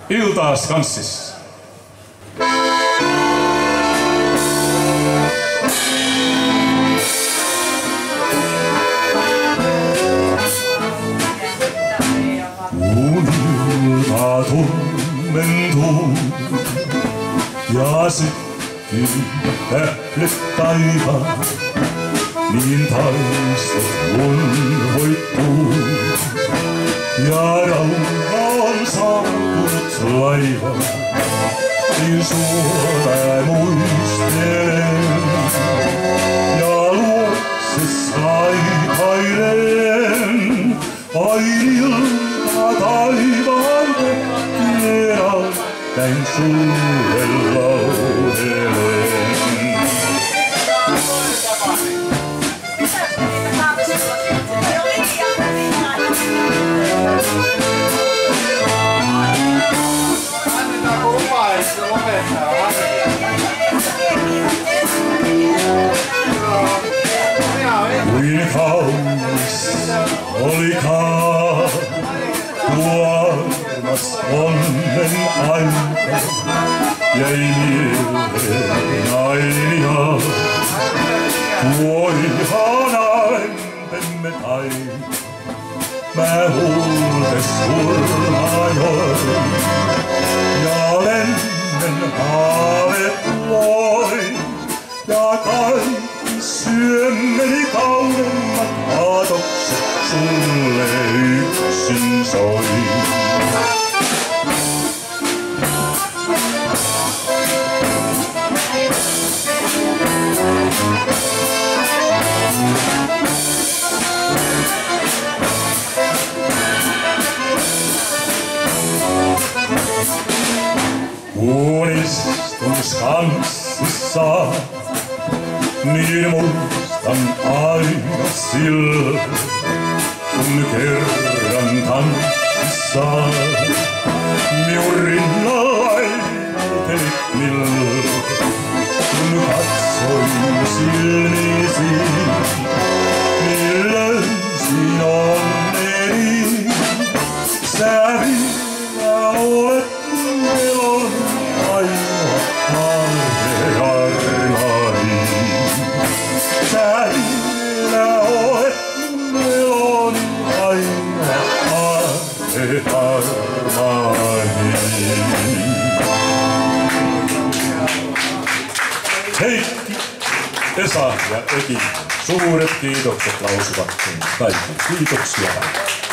Iltaa Skanssissa. Unilta tummentuu ja syttyy tähdet taivaan, niin taistot unhoittuu ja rauha on saapunut laivaan, niin Suomea muistelen ja luokse kaipailen ainilta taivaan kerran näin sulle laulelen. Kuin kaunis olikaan tuo armas onnen aika, jäi mieleen aina tuo ihana lempemme taika. Mä huudes surmajoin ja lennen haaveet loin ja kaikki syömmeni kaunemmat aatokset sulle yksin soin. Kun istun Skanssissa, niin muistan aina silloin, kun kerran tanssissa minun rinnallani telit milloin. Kun katsoin silmiisi, niin löysin onneni. Sä vielä olet elon ainoa armani. Sä vielä olet elon ainoa armani. Heikki, Esa ja Eki, suuret kiitokset lausuvat kaikille. Kiitoksia.